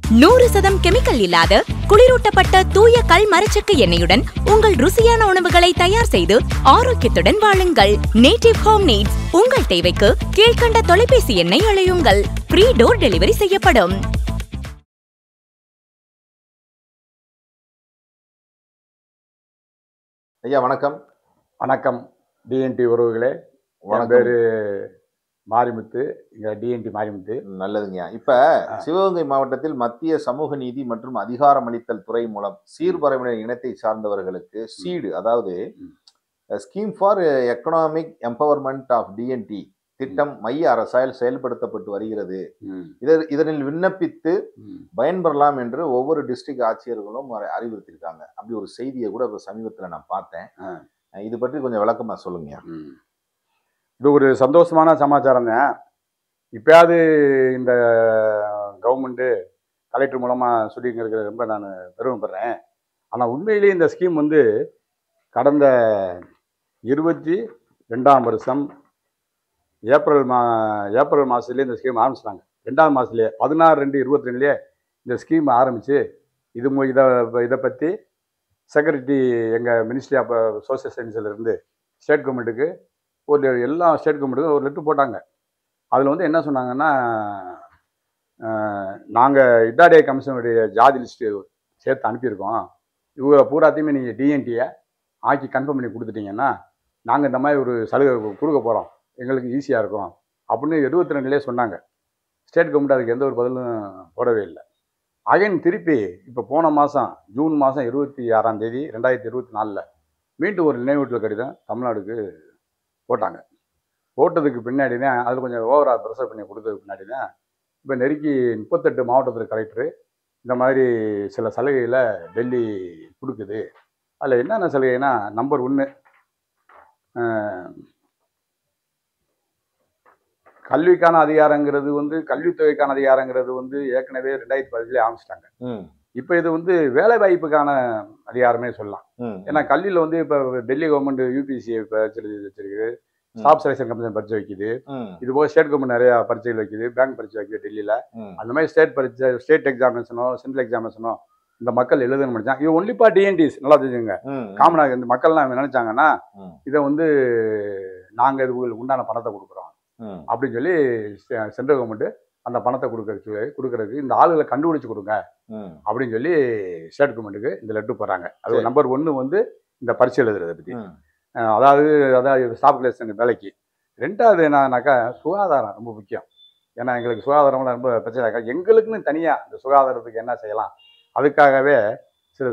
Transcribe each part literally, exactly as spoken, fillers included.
நூறு சதம் கெமிக்கல் இல்லாத குளிரூட்டப்பட்ட தூய கல் மரச்செக்கு எண்ணெயுடன் உங்கள் ருசியான உணவுகளை தயார் செய்து ஆரோக்கியத்துடன் வாழுங்கள். Native home needs. உங்கள் தேவைக்கு கீழ்கண்ட தொலைபேசி எண்ணை அழையுங்கள். ஃப்ரீ டோர் டெலிவரி செய்யப்படும். ஐயா வணக்கம். வணக்கம் டிஎன்டி உறவுகளே. என் பேரு மாரிமுத்து. இங்க டிஎன்டி மாரிமுத்து. நல்லதுங்கய்யா. இப்ப சிவகங்கை மாவட்டத்தில் மத்திய சமூக நீதி மற்றும் அதிகாரமளித்தல் துறை மூலம் சீர்பரவினர் இனத்தை சார்ந்தவர்களுக்கு சீடு, அதாவது scheme for economic empowerment of DNT திட்டம் மைய அரசால் செயல்படுத்தப்பட்டு வருகிறது. இதனில் விண்ணப்பித்து பயன்பெறலாம் என்று ஒவ்வொரு டிஸ்ட்ரிக்ட் ஆட்சியர்களும் அறிவுறுத்திருக்காங்க. அப்படி ஒரு செய்தியை கூட சமீபத்தில் நான் பார்த்தேன். இது பற்றி கொஞ்சம் விளக்கமா சொல்லுங்க. இது ஒரு சந்தோஷமான சமாச்சாரம் தான். இப்பயாவது இந்த கவர்மெண்ட்டு கலெக்டர் மூலமாக சொல்லிங்கிறது ரொம்ப நான் பெருமைப்படுறேன். ஆனால் உண்மையிலேயே இந்த ஸ்கீம் வந்து கடந்த இருபத்தி ரெண்டாம் வருஷம் ஏப்ரல் மா ஏப்ரல் மாதத்துலேயே இந்த ஸ்கீம் ஆரம்பிச்சிட்டாங்க. ரெண்டாவது மாதத்துலேயே பதினாறு ரெண்டு இருபத்தி ரெண்டுலேயே இந்த ஸ்கீம் ஆரம்பித்து இது இதை இதை பற்றி செக்ரட்டரி எங்கள் மினிஸ்ட்ரி ஆஃப் சோசியல் சயின்ஸிலிருந்து ஸ்டேட் கவர்மெண்ட்டுக்கு ஒரு எல்லா ஸ்டேட் கவர்மெண்ட்டுக்கும் ஒரு லெட்டர் போட்டாங்க. அதில் வந்து என்ன சொன்னாங்கன்னா, நாங்கள் இட்டாடிய கமிஷனுடைய ஜாதி லிஸ்ட்டு சேர்த்து அனுப்பியிருக்கோம். இவங்க பூராத்தையுமே நீங்கள் டிஎன்டியை ஆக்கி கன்ஃபார்ம் பண்ணி கொடுத்துட்டீங்கன்னா நாங்கள் இந்த மாதிரி ஒரு சலுகை கொடுக்க போகிறோம், எங்களுக்கு ஈஸியாக இருக்கும் அப்படின்னு இருபத்தி ரெண்டுலேயே சொன்னாங்க. ஸ்டேட் கவர்மெண்ட் அதுக்கு எந்த ஒரு பதிலும் போடவே இல்லை. அகைன் திருப்பி இப்போ போன மாதம் ஜூன் மாதம் இருபத்தி ஆறாம் தேதி ரெண்டாயிரத்தி இருபத்தி நாலில் மீண்டும் ஒரு நினைவூட்டல் கடிதம் தமிழ்நாடுக்கு போட்டாங்க. போட்டதுக்கு பின்னாடி தான் அதில் கொஞ்சம் ஓவராக ப்ரெஷர் பண்ணி கொடுத்ததுக்கு பின்னாடி தான் இப்போ நெருக்கி முப்பத்தெட்டு மாவட்டத்தில் கலெக்டரு இந்த மாதிரி சில சலுகைகளை டெல்லி கொடுக்குது. அதில் என்னென்ன சலுகைனா, நம்பர் ஒன்று கல்விக்கான அதிகாரங்கிறது வந்து கல்வித்தொகைக்கான அதிகாரங்கிறது வந்து ஏற்கனவே ரெண்டாயிரத்தி பதினஞ்சுலேயே ஆரம்பிச்சிட்டாங்க. இப்போ இது வந்து வேலை வாய்ப்புக்கான அதிகாரமே சொல்லலாம். ஏன்னா கல்வியில் வந்து இப்போ டெல்லி கவர்மெண்ட் யூபிஎஸ்சி பரிச்சை வச்சிருக்கு, ஸ்டாஃப் செலெக்ஷன் கமிஷன் பரிச்சை வைக்குது, இது போக ஸ்டேட் கவர்மெண்ட் நிறையா பரீட்சைகள் வைக்குது, பேங்க் பரீட்சை வைக்குது டெல்லியில். அந்த மாதிரி ஸ்டேட் பரீட்சை, ஸ்டேட் எக்ஸாமினேஷனோ சென்ட்ரல் எக்ஸாமினேஷனோ இந்த மக்கள் எழுதணும் முடிச்சாங்க. இது ஒன்லிப்பா டிஎன்டிஸ் நல்லா தெரிஞ்சுங்க. காமனாக இந்த மக்கள்லாம் நினைச்சாங்கன்னா இதை வந்து நாங்கள் இதுக்கு உண்டான பணத்தை கொடுக்குறோம் அப்படின்னு சொல்லி சென்ட்ரல் கவர்மெண்ட் அந்த பணத்தை கொடுக்கறதுக்கு கொடுக்கறதுக்கு இந்த ஆளுகளை கண்டுபிடிச்சு கொடுங்க அப்படின்னு சொல்லி ஸ்டேட் கவர்மெண்ட்டுக்கு இந்த லெட்டர் போடுறாங்க. அது நம்பர் ஒன்று வந்து இந்த பரிசு எழுதுறதை பற்றி, அதாவது அதாவது ஸ்டாஃப் செலெக்ஷன் வேலைக்கு. ரெண்டாவது என்னன்னாக்கா சுகாதாரம் ரொம்ப முக்கியம். ஏன்னா எங்களுக்கு சுகாதாரம்லாம் ரொம்ப பிரச்சனை இருக்கா. எங்களுக்குன்னு தனியாக இந்த சுகாதாரத்துக்கு என்ன செய்யலாம், அதுக்காகவே சில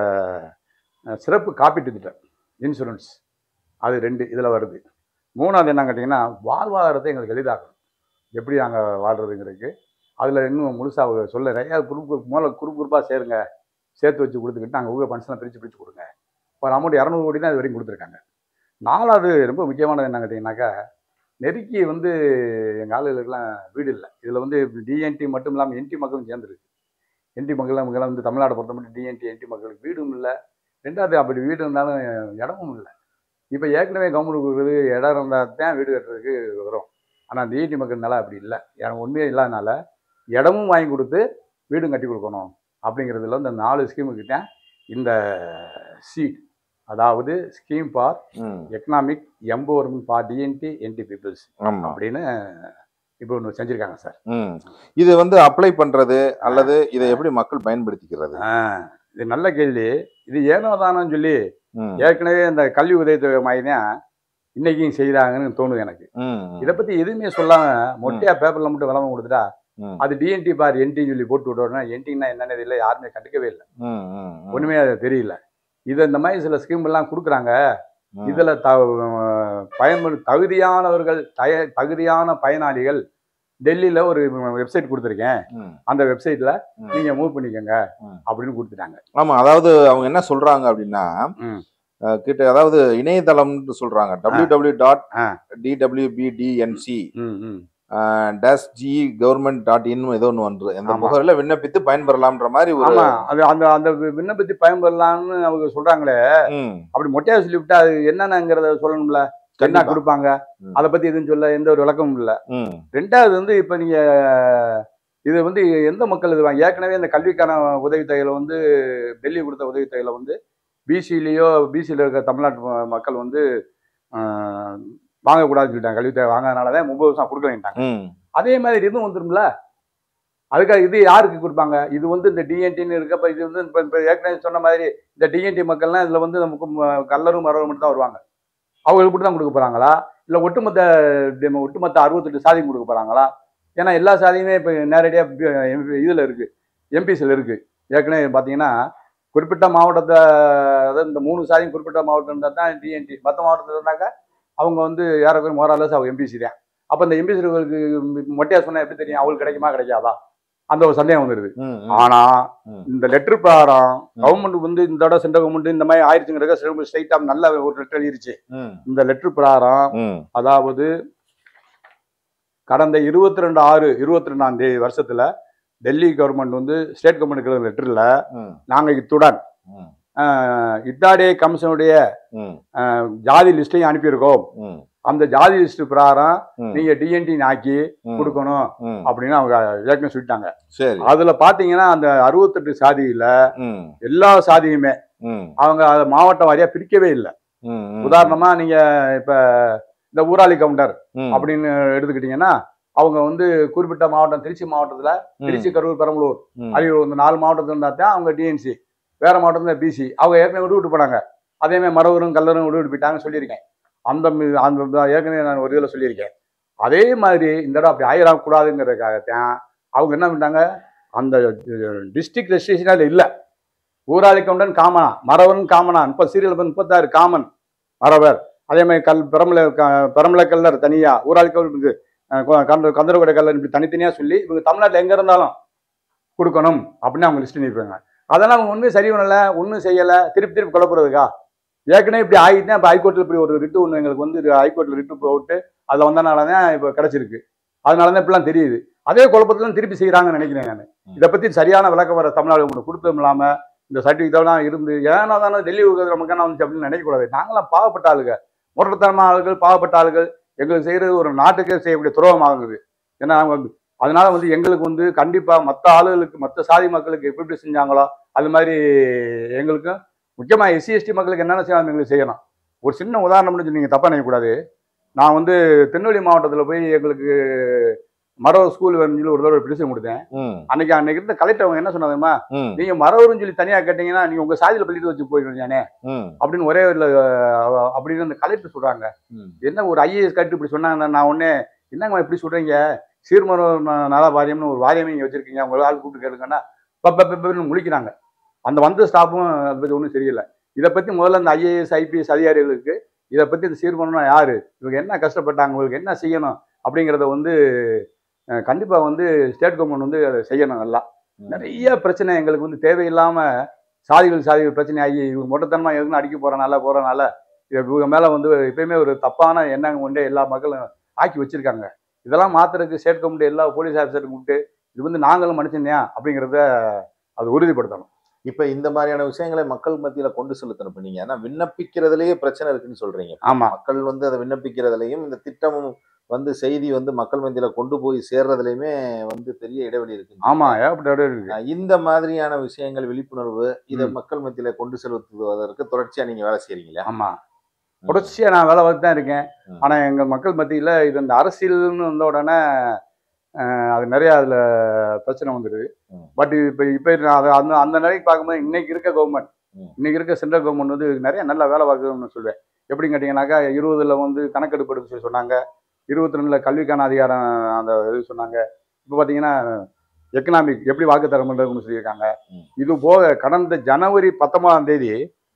சிறப்பு காப்பீட்டு திட்டம் இன்சூரன்ஸ் அது ரெண்டு இதில் வருது. மூணாவது என்ன கேட்டிங்கன்னா வாழ்வாதாரத்தை எங்களுக்கு எளிதாகணும், எப்படி நாங்கள் வாழ்கிறதுங்கிறதுக்கு அதில் இன்னும் முழுசாக சொல்ல நிறையா குரூப் மூல குரூப் குரூப்பாக சேருங்க, சேர்த்து வச்சு கொடுத்துக்கிட்டு நாங்கள் ஊழல் பன்சனை பிரித்து பிரித்து கொடுங்க. இப்போ அமௌண்ட் இரநூறு கோடி தான் இது வரைக்கும் கொடுத்துருக்காங்க. நாலாவது ரொம்ப முக்கியமானது என்ன கேட்டிங்கனாக்கா, நெருக்கி வந்து எங்கள் ஆளுகளுக்கெல்லாம் வீடு இல்லை. இதில் வந்து டிஎன்டி மட்டும் இல்லாமல் என்டி மக்களும் சேர்ந்துருக்கு. என்டி மக்கள் இவங்கெல்லாம் வந்து தமிழ்நாட்டை பொறுத்த மட்டும் டிஎன்டி என்டி மக்களுக்கு வீடும் இல்லை. ரெண்டாவது அப்படி வீடு இருந்தாலும் இடமும் இல்லை. இப்போ ஏற்கனவே கவர்மெண்ட் கொடுக்குறது இடம் இருந்தால் தான் வீடு கட்டுறதுக்கு வரும். ஆனால் டிஎன்டி மக்கள் நிலை அப்படி இல்லை. எனக்கு உண்மையே இல்லாதனால இடமும் வாங்கி கொடுத்து வீடும் கட்டி கொடுக்கணும் அப்படிங்கிறதுல இந்த நாலு ஸ்கீமுக்கிட்ட இந்த சீட், அதாவது scheme for economic empowerment for DNT NT peoples அப்படின்னு இப்போ ஒன்று செஞ்சுருக்காங்க சார். இது வந்து அப்ளை பண்ணுறது அல்லது இதை எப்படி மக்கள் பயன்படுத்திக்கிறது? இது நல்ல கேள்வி. இது ஏனோதானு சொல்லி ஏற்கனவே இந்த கல்வி உதவித்தொகை மாதிரி தான் இன்னைக்கும் செய்கிறாங்கன்னு தோணுது எனக்கு. இதை பற்றி எதுவுமே சொல்லாம மொட்டையா பேப்பர்ல மட்டும் விளம்பரம் கொடுத்துட்டா அது டிஎன்டி பார் என்டின்னு சொல்லி போட்டு விட்டோம்னா என்டின்னா என்னென்ன இல்லை யாருமே கண்டுக்கவே இல்லை, ஒன்றுமே அது தெரியல. இதை இந்த மாதிரி சில ஸ்கீம் எல்லாம் கொடுக்குறாங்க. இதில் த பயன்படு தகுதியானவர்கள் தய தகுதியான பயனாளிகள் டெல்லியில் ஒரு வெப்சைட் கொடுத்துருக்கேன், அந்த வெப்சைட்ல நீங்க மூவ் பண்ணிக்கோங்க அப்படின்னு கொடுத்துட்டாங்க. ஆமா, அதாவது அவங்க என்ன சொல்றாங்க அப்படின்னா கிட்ட அதாவது இணையதளம்னு சொல்றாங்க W W dot DWBDNC dash G government dot in ஏதோ ஒன்று வந்து அந்த முகவரியில் விண்ணப்பித்து பயன்பெறலாம்ன்ற மாதிரி ஒரு அது அந்த அந்த விண்ணப்பித்து பயன்பெறலாம்னு அவங்க சொல்றாங்களே, அப்படி மொட்டையா சொல்லிவிட்டா அது என்னென்னங்கிறத சொல்லணும்ல, என்ன கொடுப்பாங்க அதை பத்தி எதுவும் சொல்ல எந்த ஒரு விளக்கமும் இல்லை. ரெண்டாவது வந்து இப்ப நீங்க இது வந்து எந்த மக்கள் இது ஏற்கனவே இந்த கல்விக்கான உதவித்தொகையில் வந்து டெல்லி கொடுத்த உதவித்தொகையில் வந்து பிசிலேயோ பிசியில் இருக்கிற தமிழ்நாட்டு மக்கள் வந்து வாங்கக்கூடாதுன்னு சொல்லிட்டாங்க. கல்வித்தொகை வாங்காதனால தான் முப்பது வருஷம் கொடுக்கலன்ட்டாங்க. அதே மாதிரி இதுவும் வந்துரும்ல. அதுக்காக இது யாருக்கு கொடுப்பாங்க? இது வந்து இந்த டிஎன்டின்னு இருக்கப்ப இது வந்து இப்போ இப்போ ஏற்கனவே சொன்ன மாதிரி இந்த டிஎன்டி மக்கள்லாம் இதில் வந்து நமக்கு கல்லரும் மரவரும் மட்டும் தான் வருவாங்க. அவங்களுக்கு மட்டும் தான் கொடுக்க போகிறாங்களா, இல்லை ஒட்டுமொத்த ஒட்டுமொத்த அறுபத்தெட்டு சாதியும் கொடுக்க போகிறாங்களா? ஏன்னா எல்லா சாதியுமே இப்போ நேரடியாக இதில் இருக்குது, எம்பிசியில் இருக்குது. ஏற்கனவே பார்த்தீங்கன்னா குறிப்பிட்ட மாவட்டத்தை, அதாவது இந்த மூணு சாதியும் குறிப்பிட்ட மாவட்டம் இருந்தால் தான் டிஎன்டி, மற்ற மாவட்டத்தில் இருந்தாக்கா அவங்க வந்து யாராவது மோரலஸ் அவங்க எம்பிசி தான். அப்போ இந்த எம்பிசிகளுக்கு மொட்டையா சொன்னால் எப்படி தெரியும் அவங்களுக்கு கிடைக்குமா கிடைக்காதா அந்த ஒரு சந்தேகம் வந்துடுது. ஆனா இந்த லெட்டர் பிரகாரம் கவர்மெண்ட் வந்து இந்த தடவை சென்ட்ரல் கவர்மெண்ட் இந்த மாதிரி ஆயிடுச்சுங்கிறத ஸ்ட்ரைட்டா நல்ல ஒரு லெட்டர் எழுதிருச்சு. இந்த லெட்டர் பிரகாரம் அதாவது கடந்த இருபத்தி ரெண்டு ஆறு இருபத்தி ரெண்டாம் தேதி வருஷத்துல டெல்லி கவர்மெண்ட் வந்து ஸ்டேட் கவர்மெண்ட் லெட்டர்ல நாங்க இத்துடன் இத்தாடே கமிஷனுடைய ஜாதி லிஸ்டையும் அனுப்பியிருக்கோம். அந்த ஜாதி லிஸ்ட் பிரகாரம் நீங்க டிஎன்டி ஆக்கி கொடுக்கணும் அப்படின்னு அவங்க ஏற்கனவே சொல்லிட்டாங்க. அதுல பாத்தீங்கன்னா அந்த அறுபத்தெட்டு சாதியில எல்லா சாதியுமே அவங்க மாவட்ட வாரியா பிரிக்கவே இல்லை. உதாரணமா நீங்க இப்ப இந்த ஊராளி கவுண்டர் அப்படின்னு எடுத்துக்கிட்டீங்கன்னா அவங்க வந்து குறிப்பிட்ட மாவட்டம் திருச்சி மாவட்டத்துல திருச்சி, கரூர், பெரம்பலூர், அரியலூர் இந்த நாலு மாவட்டத்துல இருந்தா தான் அவங்க டிஎன்சி, வேற மாவட்டத்துல பிசி. அவங்க ஏற்கனவே விட்டு விட்டு போனாங்க. அதே மாதிரி மரவரும் கல்லரும் விட்டு விட்டு போயிட்டாங்கன்னு சொல்லியிருக்கேன். அந்த அந்த ஏற்கனவே நான் ஒரு இதில் சொல்லியிருக்கேன். அதே மாதிரி இந்த இடம் அப்படி ஆயிடக்கூடாதுங்கிறதுக்காகத்தான் அவங்க என்ன பண்ணிட்டாங்க, அந்த டிஸ்ட்ரிக்ட் ரெஜிஸ்ட்ரேஷன் இல்லை. ஊராளி கவுண்டன் காமனா, மரவன் காமனா, முப்பது சீரியல் முப்பத்தாறு காமன் மரவர். அதே மாதிரி கல் பெரம்பல பெரம்பல கல்லர் தனியா, ஊராளி கவுண்ட் கந்தரகோடை கல்லர் இப்படி தனித்தனியா சொல்லி இவங்க தமிழ்நாட்டில் எங்க இருந்தாலும் கொடுக்கணும் அப்படின்னு அவங்க லிஸ்ட் நிற்பாங்க. அதெல்லாம் அவங்க ஒன்றும் சரி பண்ணலை, ஒன்றும் செய்யலை, திருப்பி திருப்பி குழப்புறதுக்கா. ஏற்கனவே இப்படி ஆகிட்டு இப்போ ஹைகோர்ட்டில் இப்படி ஒரு ரிட்டு ஒன்று எங்களுக்கு வந்து ஹைகோர்ட்டில் ரிட்டு போட்டு அதில் வந்தனால தான் இப்போ கிடச்சிருக்கு. அதனால தான் இப்படிலாம் தெரியுது. அதே குழப்பத்தில் திருப்பி செய்கிறாங்கன்னு நினைக்கிறேன் நான். இதை பற்றி சரியான விளக்கம் வர தமிழ்நாடு உங்களுக்கு கொடுத்ததும் இல்லாமல் இந்த சர்டிஃபிகேட்டெல்லாம் இருந்து ஏன்னா தானே டெல்லி நமக்கு என்ன வந்துச்சு அப்படின்னு நினைக்கக்கூடாது. நாங்களாம் பாவப்பட்ட ஆளுங்க, முரட்டத்தனமான ஆளுகள், பாவப்பட்ட ஆளுகள். எங்களுக்கு செய்கிறது ஒரு நாட்டுக்கே செய்யக்கூடிய துரோகம் ஆகுது. ஏன்னா அதனால வந்து எங்களுக்கு வந்து கண்டிப்பாக மற்ற ஆளுகளுக்கு மற்ற சாதி மக்களுக்கு எப்படி எப்படி செஞ்சாங்களோ அது மாதிரி எங்களுக்கும் முக்கியமாக எஸ்சி எஸ்டி மக்களுக்கு என்னென்ன செய்யணும் எங்களுக்கு செய்யணும். ஒரு சின்ன உதாரணம்னு சொல்லி நீங்கள் தப்பாக நினைக்கக்கூடாது. நான் வந்து திருநெல்வேலி மாவட்டத்தில் போய் எங்களுக்கு மரவர் ஸ்கூல் வேணும்னு சொல்லி ஒரு தடவை பிடிச்சு கொடுத்தேன். அன்னைக்கு அன்னைக்கு இருந்த கலெக்டர் அவங்க என்ன சொன்னாதுமா, நீங்க மரவர்னு சொல்லி தனியா கேட்டீங்கன்னா நீங்க உங்க சாதியில பள்ளிட்டு வச்சு போயிடுவானே அப்படின்னு ஒரே அப்படின்னு அந்த கலெக்டர் சொல்றாங்க. என்ன ஒரு ஐஏஎஸ் கட்டு இப்படி சொன்னாங்க. நான் ஒன்னே என்னங்க இப்படி சொல்றீங்க, சீர்மரவர் நல வாரியம்னு ஒரு வாரியமே இங்க வச்சிருக்கீங்க, உங்க ஆள் கூப்பிட்டு கேளுங்கன்னா பப்பன்னு முழிக்கிறாங்க. அந்த வந்த ஸ்டாஃபும் அதை பத்தி ஒன்றும் தெரியல. இதை பத்தி முதல்ல இந்த ஐஏஎஸ் ஐபிஎஸ் அதிகாரிகளுக்கு இதை பத்தி இந்த சீர்மரம்னா யாரு, இவங்க என்ன கஷ்டப்பட்டாங்க, உங்களுக்கு என்ன செய்யணும் அப்படிங்கிறத வந்து கண்டிப்பா வந்து ஸ்டேட் கவர்மெண்ட் வந்து அதை செய்யணும். நல்லா நிறைய பிரச்சனை எங்களுக்கு வந்து தேவையில்லாம சாதிகள் சாதிகள் பிரச்சனை ஆகி இவங்க மொட்டத்தனமா எதுன்னு அடிக்க போறனால போறனால இவங்க மேல வந்து எப்பயுமே ஒரு தப்பான எண்ணம் கொண்டே எல்லா மக்களும் ஆக்கி வச்சிருக்காங்க. இதெல்லாம் மாத்துறதுக்கு ஸ்டேட் கவர்மெண்ட் எல்லா போலீஸ் ஆஃபீஸருக்கு கூப்பிட்டு இது வந்து நாங்களும் மனுஷன்யா அப்படிங்கிறத அது உறுதிப்படுத்தணும். இப்ப இந்த மாதிரியான விஷயங்களை மக்கள் மத்தியில கொண்டு செலுத்தணும். நீங்க ஏன்னா விண்ணப்பிக்கிறதுலயே பிரச்சனை இருக்குன்னு சொல்றீங்க. ஆமா, மக்கள் வந்து அதை விண்ணப்பிக்கிறதுலையும் இந்த திட்டமும் வந்து செய்தி வந்து மக்கள் மத்தியில கொண்டு போய் சேர்றதுலயுமே வந்து பெரிய இடைவெளி இருக்கு. ஆமா, இருக்கு. இந்த மாதிரியான விஷயங்கள் விழிப்புணர்வு இதை மக்கள் மத்தியில கொண்டு செலுத்துவதற்கு தொடர்ச்சியா நீங்க வேலை செய்யறீங்களா? ஆமா, தொடர்ச்சியா நான் வேலை பார்த்து தான் இருக்கேன். ஆனா எங்க மக்கள் மத்தியில இது இந்த அரசியல்னு வந்த உடனே அது நிறைய அதுல பிரச்சனை வந்துடுது. பட் இப்ப இப்ப அந்த அந்த நிலைக்கு பார்க்கும்போது இன்னைக்கு இருக்க கவர்மெண்ட் இன்னைக்கு இருக்க சென்ட்ரல் கவர்மெண்ட் வந்து நிறைய நல்லா வேலை பார்க்குதுன்னு சொல்லுவேன். எப்படின்னு கேட்டீங்கன்னாக்கா இருபதுல வந்து கணக்கெடுப்பு எடுக்க சொல்லி சொன்னாங்க, இருபத்தி ரெண்டுல கல்விக்கான அதிகாரம் அந்த இது சொன்னாங்க. இப்போ பார்த்தீங்கன்னா எக்கனாமிக் எப்படி வாக்குத்தரம் பண்ணுறதுன்னு சொல்லியிருக்காங்க. இது போக கடந்த ஜனவரி பத்தொன்பதாம் தேதி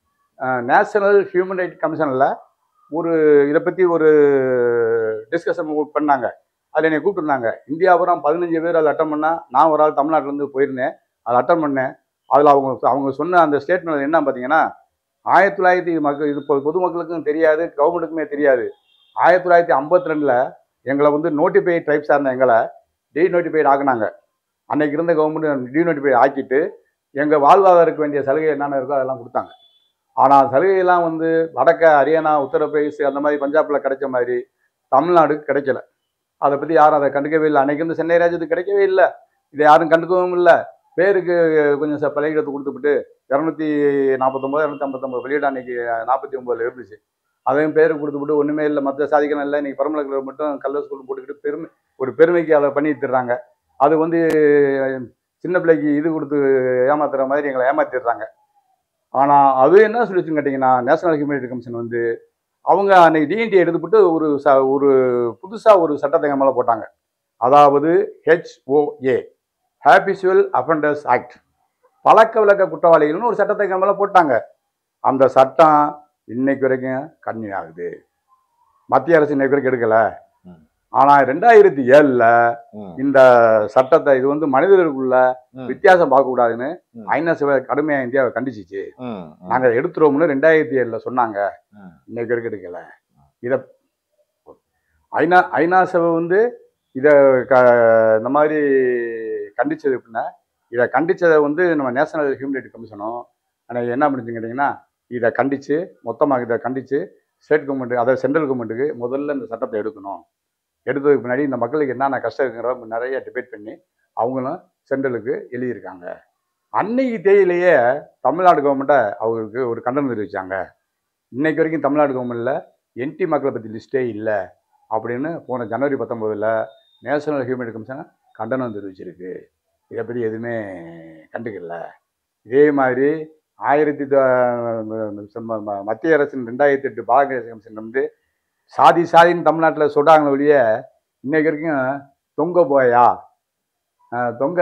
நேஷனல் ஹியூமன் ரைட் கமிஷனில் ஒரு இதை பற்றி ஒரு டிஸ்கஷன் பண்ணாங்க. அதில் என்னை கூப்பிட்டுருந்தாங்க. இந்தியாபுரம் பதினஞ்சு பேர் அதில் அட்டன் பண்ணால் நான் ஒரு ஆள் தமிழ்நாட்டிலேருந்து போயிருந்தேன், அதை அட்டன் பண்ணேன். அதில் அவங்க அவங்க சொன்ன அந்த ஸ்டேட்மெண்ட் என்ன பார்த்தீங்கன்னா, ஆயிரத்தி தொள்ளாயிரத்தி மக்கள் இது பொதுமக்களுக்கும் தெரியாது, கவர்மெண்ட்டுக்குமே தெரியாது. ஆயிரத்தி தொள்ளாயிரத்தி ஐம்பத்தி ரெண்டுல எங்களை வந்து நோட்டிஃபைட் ட்ரைப்ஸாக இருந்த எங்களை டீ நோட்டிஃபைட் ஆக்குனாங்க. அன்னைக்கு இருந்த கவர்மெண்ட் டீ நோட்டிஃபைட் ஆக்கிட்டு எங்கள் வாழ்வாதாரத்துக்கு வேண்டிய சலுகை என்னென்ன இருக்கோ அதெல்லாம் கொடுத்தாங்க. ஆனால் சலுகையெல்லாம் வந்து வடக்க ஹரியானா, உத்தரப்பிரதேஷ் அந்த மாதிரி பஞ்சாபில் கிடைச்ச மாதிரி தமிழ்நாடுக்கு கிடைக்கல. அதை பற்றி யாரும் அதை கண்டுக்கவே இல்லை. அன்னைக்கு வந்து சென்னை ராஜ்யத்துக்கு கிடைக்கவே இல்லை. இதை யாரும் கண்டுக்கவும் இல்லை. பேருக்கு கொஞ்சம் ச பள்ளிக்கூடத்தை கொடுத்துவிட்டு இரநூத்தி நாற்பத்தொம்பது இரநூத்தி ஐம்பத்தொம்பது பள்ளிக்கூடம் அன்றைக்கி நாற்பத்தி ஒம்போதில் இருந்துச்சு. அதையும் பேருக்கு கொடுத்துவிட்டு ஒன்றுமே இல்லை, மற்ற சாதிக்கலாம் இல்லை, இன்றைக்கி பரமலக்கில் மட்டும் கல்ல ஸ்கூல் போட்டுக்கிட்டு பெருமை ஒரு பெருமைக்கு அதை பண்ணி தர்றாங்க. அது வந்து சின்ன பிள்ளைக்கு இது கொடுத்து ஏமாத்துற மாதிரி எங்களை ஏமாத்திடுறாங்க. ஆனால் அது என்ன சொல்லிச்சுன்னு கேட்டிங்கன்னா, நேஷனல் ஹியூமனிட்டி கமிஷன் வந்து அவங்க அன்றைக்கி டிஎன்டி எடுத்துவிட்டு ஒரு ச ஒரு புதுசாக ஒரு சட்டத்தை மேலே போட்டாங்க. அதாவது ஹெச்ஓஏ, ஹேபிச்சுவல் அஃபெண்டர்ஸ் ஆக்ட், பழக்க விளக்க குற்றவாளிகள்னு ஒரு சட்டத்தை மேலே போட்டாங்க. அந்த சட்டம் இன்னைக்கு வரைக்கும் கன்னியூ ஆகுது. மத்திய அரசு இன்னைக்கு வரைக்கும் எடுக்கலை. ஆனால் ரெண்டாயிரத்தி ஏழில் இந்த சட்டத்தை இது வந்து மனிதர்களுக்குள்ள வித்தியாசம் பார்க்கக்கூடாதுன்னு ஐநா சபை கடுமையாக இந்தியாவை கண்டிச்சிச்சு. நாங்கள் எடுத்துருவோம்னு ரெண்டாயிரத்தி ஏழில் சொன்னாங்க. இன்னைக்கு வரைக்கும் எடுக்கலை. இதை ஐநா ஐநா சபை வந்து இதை க இந்த மாதிரி கண்டிச்சது எப்படின்னா, இதை கண்டித்ததை வந்து நம்ம நேஷனல் ஹியூமனிட்டி கமிஷனும் ஆனால் என்ன பண்ணுச்சுன்னு கேட்டிங்கன்னா, இதை கண்டித்து மொத்தமாக இதை கண்டித்து ஸ்டேட் கவர்மெண்ட்டு, அதாவது சென்ட்ரல் கவர்மெண்ட்டுக்கு முதல்ல இந்த சட்டத்தை எடுக்கணும். எடுத்ததுக்கு பின்னாடி இந்த மக்களுக்கு என்னென்ன கஷ்டம் இருக்குங்கிற நிறைய டிபேட் பண்ணி அவங்களும் சென்ட்ரலுக்கு எழுதியிருக்காங்க. அன்னைக்கு தேதியிலேயே தமிழ்நாடு கவர்மெண்ட்டை அவங்களுக்கு ஒரு கண்டனம் தெரிவித்தாங்க. இன்னைக்கு வரைக்கும் தமிழ்நாடு கவர்மெண்ட்டில் என்டி மக்களை பற்றி லிஸ்ட்டே இல்லை அப்படின்னு போன ஜனவரி பத்தொம்போதில் நேஷனல் ஹியூமனிட்டி கமிஷனை கண்டனம் தெரிவிச்சிருக்கு. இதை பற்றி எதுவுமே கண்டுக்கல. இதே மாதிரி ஆயிரத்தி மத்திய அரசின் ரெண்டாயிரத்தி எட்டு பாரதிய கமிஷன் வந்து சாதி சாதின்னு தமிழ்நாட்டில் சொல்கிறாங்க ஒழிய இன்னைக்கு வரைக்கும் தொங்க போயா தொங்க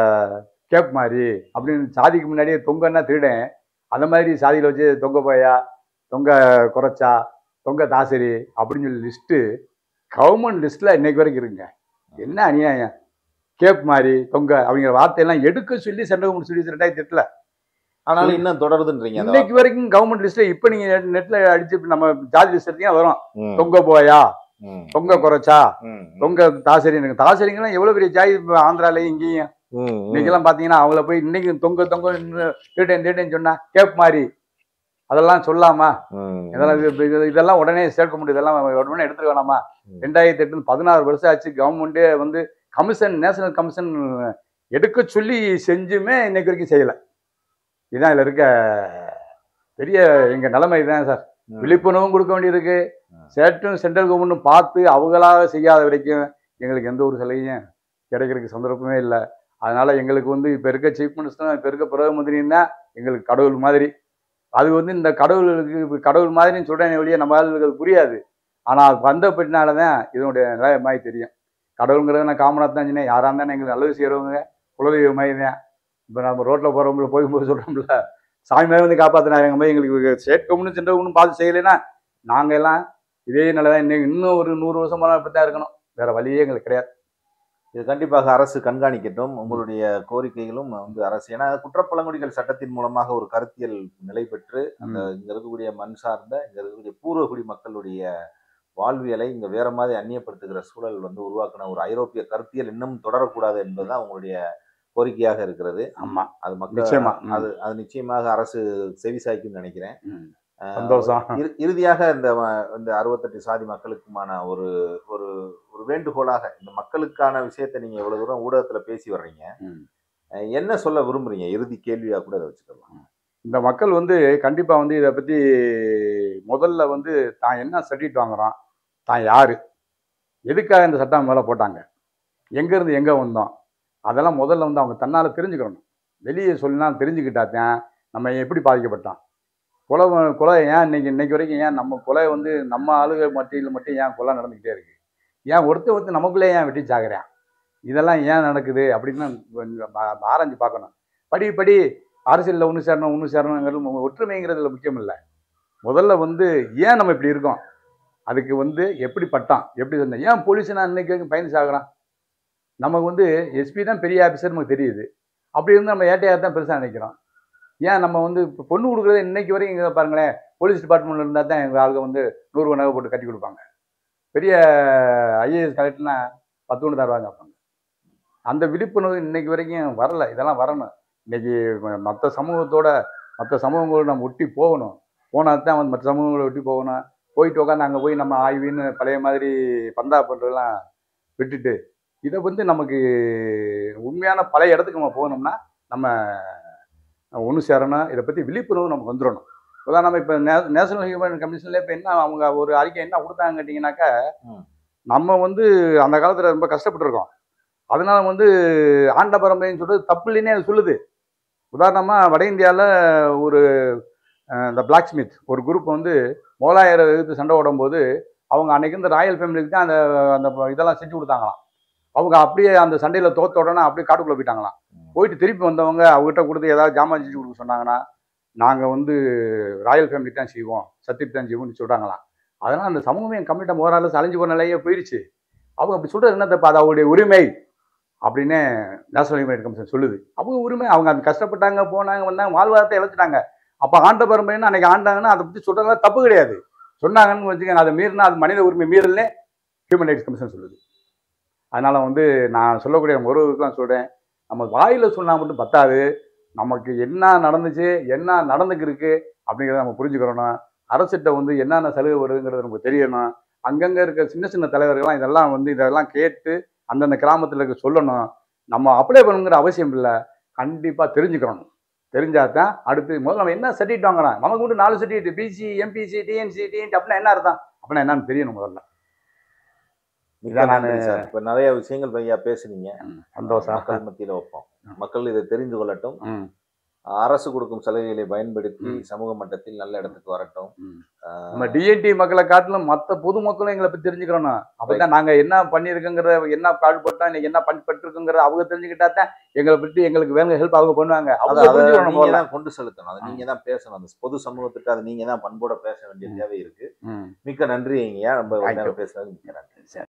கேப் மாதிரி அப்படின்னு சாதிக்கு முன்னாடியே தொங்கன்னா திருடேன், அந்த மாதிரி சாதியில் வச்சு தொங்க போயா, தொங்க குறைச்சா, தொங்க தாசரி அப்படின்னு சொல்லி லிஸ்ட்டு கவர்மெண்ட் லிஸ்ட்டில் இன்னைக்கு வரைக்கும் இருக்குங்க. என்ன அநியாயம்! கேப் மாதிரி தொங்க அப்படிங்கிற வார்த்தையெல்லாம் எடுக்க சொல்லி சென்ட்ரல் கவர்மெண்ட் சொல்லி ரெண்டாயிரத்தி எட்டில். ஆனாலும் இன்னும் தொடருதுன்றீங்க. இன்னைக்கு வரைக்கும் கவர்மெண்ட் லிஸ்ட்ல இப்ப நீங்க நெட்ல அடிச்சு நம்ம ஜாதி லிஸ்ட் எடுத்தீங்க வரும். தொங்க போயா, தொங்க குறைச்சா, தொங்க தாசரி. தாசரிங்கெல்லாம் எவ்வளவு பெரிய ஜாதி ஆந்திராலையும் இங்கேயும். இன்னைக்கு எல்லாம் பாத்தீங்கன்னா அவங்கள போய் இன்னைக்கு தொங்க தொங்க தேட்டேன் தேட்டேன்னு சொன்னா கேப் மாதிரி அதெல்லாம் சொல்லாமா? இதெல்லாம் இதெல்லாம் உடனே சேர்க்க முடியும். இதெல்லாம் உடனே எடுத்துக்க வேணாமா? ரெண்டாயிரத்தி எட்டு பதினாறு வருஷம் ஆச்சு. கவர்மெண்டே வந்து கமிஷன், நேஷனல் கமிஷன் எடுக்க சொல்லி செஞ்சுமே இன்னைக்கு வரைக்கும் செய்யலை. இதுதான் இதில் இருக்க பெரிய எங்கள் நிலைமை தான் சார். விழிப்புணர்வும் கொடுக்க வேண்டியிருக்கு. ஸ்டேட்டும் சென்ட்ரல் கவர்மெண்ட்டும் பார்த்து அவங்களாக செய்யாத வரைக்கும் எங்களுக்கு எந்த ஒரு சலுகையும் கிடைக்கிறதுக்கு சந்தர்ப்பமே இல்லை. அதனால் எங்களுக்கு வந்து இப்போ இருக்க சீஃப் மினிஸ்டரும் இப்போ இருக்க பிரதம மந்திரியும் தான் எங்களுக்கு கடவுள் மாதிரி. அது வந்து இந்த கடவுளுக்கு கடவுள் மாதிரின்னு சொல்கிறேன் ஒழிய நம்ம ஆளுங்களுக்கு அது புரியாது. ஆனால் வந்த பின்னால தான் இதனுடைய நிலையமாய் தெரியும். கடவுளுங்கிறது நான் காமனாக தான் சொன்னேன். யாராக இருந்தானே எங்களுக்கு நல்லது செய்கிறவங்க குலதெய்வ மாதிரி தான். இப்போ நம்ம ரோட்டில் போகிறவங்கள போகும்போது சொல்கிறோம்ல, சாமி மாதிரி வந்து காப்பாற்றினாரு எங்கள் மாதிரி. எங்களுக்கு ஸ்டேட் கவர்மெண்ட் சென்ட்ரல் கவர்மெண்ட் பார்த்து செய்யலைன்னா நாங்கள் எல்லாம் இதே நிலை தான் இன்னும் இன்னும் ஒரு நூறு வருஷம் போனால் இப்படி தான் இருக்கணும். வேறு வழியே எங்களுக்கு கிடையாது. இது கண்டிப்பாக அரசு கண்காணிக்கட்டும். உங்களுடைய கோரிக்கைகளும் வந்து அரசு, ஏன்னா குற்றப்பழங்குடிகள் சட்டத்தின் மூலமாக ஒரு கருத்தியல் நிலை பெற்று அந்த இங்கே இருக்கக்கூடிய மண் சார்ந்த இங்கே இருக்கக்கூடிய பூர்வகுடி மக்களுடைய வாழ்வியலை இங்கே வேற மாதிரி அந்நியப்படுத்துகிற சூழல் வந்து உருவாக்கின ஒரு ஐரோப்பிய கருத்தியல் இன்னும் தொடரக்கூடாது என்பதுதான் உங்களுடைய கோரிக்கையாக இருக்கிறது. ஆமா, அது மக்கள் அது அது நிச்சயமாக அரசு செவி சாய்க்கும்னு நினைக்கிறேன். சந்தோஷம். இறுதியாக இந்த இந்த அறுபத்தெட்டு சாதி மக்களுக்குமான ஒரு ஒரு ஒரு வேண்டுகோளாக இந்த மக்களுக்கான விஷயத்தை நீங்க எவ்வளவு தூரம் ஊடகத்துல பேசி வர்றீங்க, என்ன சொல்ல விரும்புறீங்க? இறுதி கேள்வியா கூட இதை வச்சுக்கலாம். இந்த மக்கள் வந்து கண்டிப்பா வந்து இதை பத்தி முதல்ல வந்து தான் என்ன சர்டிஃபிகேட் வாங்குறோம், தான் யாரு, எதுக்காக இந்த சட்டம் மேலே போட்டாங்க, எங்க இருந்து எங்க வந்தோம், அதெல்லாம் முதல்ல வந்து அவங்க தன்னால் தெரிஞ்சுக்கணும். வெளியே சொல்லினா தெரிஞ்சுக்கிட்டாத்தான் நம்ம எப்படி பாதிக்கப்பட்டோம், கொலை கொலை ஏன் இன்னைக்கு இன்னைக்கு வரைக்கும் ஏன் நம்ம கொலை வந்து நம்ம ஆளுகள் மத்தியில் மட்டும் ஏன் கொலை நடந்துக்கிட்டே இருக்கு, ஏன் ஒருத்தர் ஒருத்தர் நமக்குள்ளே ஏன் வெட்டி சாகுறேன், இதெல்லாம் ஏன் நடக்குது அப்படின்னு ஆராய்ஞ்சு பார்க்கணும். படி படி அரசியலில் ஒன்று சேரணும் ஒன்று சேரணுங்கிறது ஒற்றுமைங்கிறதுல முக்கியம் இல்லை. முதல்ல வந்து ஏன் நம்ம இப்படி இருக்கோம், அதுக்கு வந்து எப்படி பட்டான், எப்படி சொன்னேன், ஏன் போலீஸ்னா இன்னைக்கு வரைக்கும் பயந்து சாகுறான். நமக்கு வந்து எஸ்பி தான் பெரிய ஆஃபீஸர் நமக்கு தெரியுது, அப்படி இருந்து நம்ம ஏட்டையாக தான் பெருசாக நினைக்கிறோம். ஏன் நம்ம வந்து இப்போ பொண்ணு கொடுக்குறது இன்னைக்கு வரைக்கும் இங்கே பாருங்களேன், போலீஸ் டிபார்ட்மெண்ட்டில் இருந்தால் தான் எங்கள் ஆளுங்க வந்து நூறு நகை போட்டு கட்டி கொடுப்பாங்க. பெரிய ஐஏஎஸ் கலெக்டர்னா பத்து ஒன்று தருவாங்க பார்ப்பாங்க. அந்த விழிப்புணர்வு இன்னைக்கு வரைக்கும் வரலை. இதெல்லாம் வரணும். இன்னைக்கு மற்ற சமூகத்தோட மற்ற சமூகங்களோட நம்ம ஒட்டி போகணும். போனால் தான் வந்து மற்ற சமூகங்களை ஒட்டி போகணும். போயிட்டு உட்காந்து அங்கே போய் நம்ம ஆய்வின்னு பழைய மாதிரி பந்தா பண்ணுறதெல்லாம் விட்டுட்டு இதை வந்து நமக்கு உண்மையான பழைய இடத்துக்கு நம்ம போகணும்னா நம்ம ஒன்று சேரணும். இதை பற்றி விழிப்புணர்வு நமக்கு வந்துடணும். இப்போதான் நம்ம இப்போ நே நேஷனல் ஹியூமன் கமிஷனில் இப்போ என்ன அவங்க ஒரு அறிக்கை என்ன கொடுத்தாங்க கேட்டிங்கனாக்கா, நம்ம வந்து அந்த காலத்தில் ரொம்ப கஷ்டப்பட்டுருக்கோம். அதனால வந்து ஆண்ட பரம்பரைன்னு சொல்றது தப்பு இல்லைன்னே அது சொல்லுது. உதாரணமாக வட இந்தியாவில் ஒரு இந்த பிளாக் ஸ்மித் ஒரு குரூப் வந்து மோலாயரை எதிர்த்து சண்டை ஓடும்போது அவங்க அன்னைக்கு இந்த ராயல் ஃபேமிலிக்கு தான் அந்த அந்த இதெல்லாம் செஞ்சு கொடுத்தாங்களாம். அவங்க அப்படியே அந்த சண்டையில் தோத்த உடனே அப்படியே காட்டுக்குள்ளே போயிட்டாங்களாம். போயிட்டு திருப்பி வந்தவங்க அவங்ககிட்ட கொடுத்து ஏதாவது ஜாமான் செஞ்சு கொடுக்க சொன்னாங்கன்னா, நாங்கள் வந்து ராயல் ஃபேமிலி தான் செய்வோம், சத்தியத்தை தான் செய்வோம்னு சொல்கிறாங்களாம். அதனால் அந்த சமூகமே கம்ப்ளீட்டாக மோரால அழிஞ்சு போன நிலையே போயிடுச்சு. அவங்க அப்படி சொல்கிறது என்ன தப்பு? அது அவருடைய உரிமை அப்படின்னு நேஷனல் ஹியூமன் கமிஷன் சொல்லுது. அவங்க உரிமை, அவங்க அது கஷ்டப்பட்டாங்க, போனாங்க, வந்தாங்க, வாழ்வாதாரத்தை இழந்துட்டாங்க. அப்போ ஆண்ட பரம்பரைன்னு அன்னைக்கு ஆண்டாங்கன்னா அதை பற்றி சொல்கிறதுலாம் தப்பு கிடையாது. சொன்னாங்கன்னு வச்சுக்கோங்க, அதை மீறினா அது மனித உரிமை மீறல்னே ஹியூமன் ரைட்ஸ் கமிஷன் சொல்லுது. அதனால் வந்து நான் சொல்லக்கூடிய உறவுக்கெலாம் சொல்கிறேன், நம்ம வாயில் சொன்னால் மட்டும் பத்தாது. நமக்கு என்ன நடந்துச்சு, என்ன நடந்துக்கிருக்கு அப்படிங்கிறத நம்ம புரிஞ்சுக்கிறணும். அரசிட்ட வந்து என்னென்ன சலுகை வருதுங்கிறது நமக்கு தெரியணும். அங்கங்கே இருக்க சின்ன சின்ன தலைவர்கள்லாம் இதெல்லாம் வந்து இதெல்லாம் கேட்டு அந்தந்த கிராமத்தில் இருக்க சொல்லணும். நம்ம அப்ளை பண்ணுங்கிற அவசியம் இல்லை, கண்டிப்பாக தெரிஞ்சுக்கணும். தெரிஞ்சால் தான் அடுத்து முதல்ல நம்ம என்ன சர்டிஃபிகேட் வாங்குறோம். நமக்கு மட்டும் நாலு certificate BC, MBC, DNC, DNT அப்படின்னா என்ன அர்த்தம்? அப்படின்னா என்னன்னு தெரியணும் முதல்ல. இதான் நான் இப்போ நிறைய விஷயங்கள் ஐயா பேசுனீங்க. சந்தோஷம். மக்கள் மத்தியில் வைப்போம், மக்கள் இதை தெரிந்து கொள்ளட்டும். அரசு கொடுக்கும் சலுகைகளை பயன்படுத்தி சமூக மட்டத்தில் நல்ல இடத்துக்கு வரட்டும். நம்ம டிஎன்டி மக்களை காட்டிலும் மற்ற பொதுமக்களும் எங்களை பற்றி தெரிஞ்சுக்கிறோம். அப்பதான் நாங்க என்ன பண்ணியிருக்கோங்கிறத, என்ன பாடுபட்டோம், இன்னைக்கு என்ன பண்ணிப்பட்டிருக்குங்கிறத அவங்க தெரிஞ்சுக்கிட்டா தான் எங்களை பற்றி எங்களுக்கு வேணும் ஹெல்ப் அவங்க பண்ணுவாங்க. நீங்க தான் கொண்டு செலுத்தணும், அதை நீங்க தான் பேசணும். அந்த பொது சமூகத்துக்கு அதை நீங்க தான் பண்போட பேச வேண்டிய தேவை இருக்கு. மிக்க நன்றி ஐயா, ரொம்ப பேசுறது மிக்க நன்றி.